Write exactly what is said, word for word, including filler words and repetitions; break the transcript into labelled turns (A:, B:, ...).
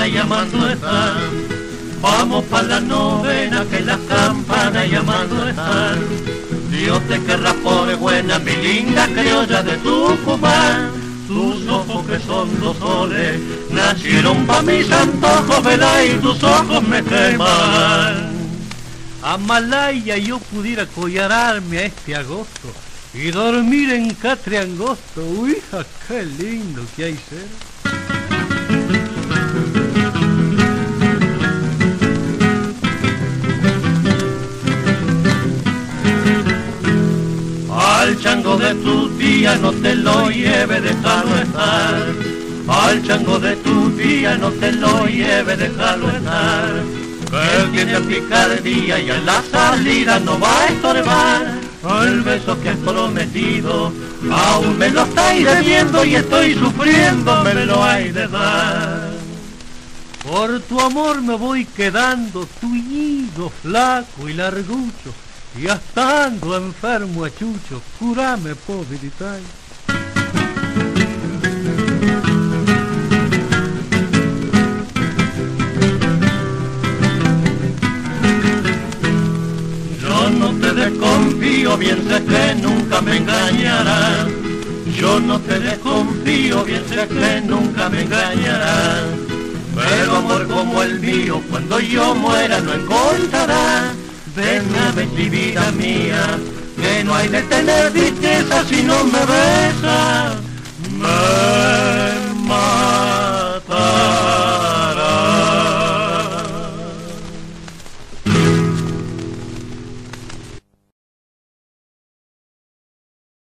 A: campana llamando están. Vamos pa' la novena que las campanas llamando están. Dios te querrá por buena, mi linda criolla de Tucumán. Tus ojos que son dos soles, nacieron pa' mis antojos, vela y tus ojos me queman.
B: Amalaya yo pudiera collararme a este agosto y dormir en catre angosto. Uy, hija, qué lindo que hay ser.
A: Al chango de tu tía no te lo lleve, déjalo estar. Al chango de tu tía no te lo lleve, déjalo estar. Que él tiene picardía y a la salida no va a estorbar. El beso que has prometido aún me lo estáis debiendo y estoy sufriendo, me lo hay de dar.
B: Por tu amor me voy quedando tullido, flaco y largucho, y hasta ando enfermo a chucho, curame pobritay.
A: Yo no te desconfío, bien sé que nunca me engañarás. Yo no te desconfío, bien sé que nunca me engañarás. Pero amor como el mío, cuando yo muera no encontrarás. Ven a ver mi vida mía, que no hay de tener tristeza si no me besas. Me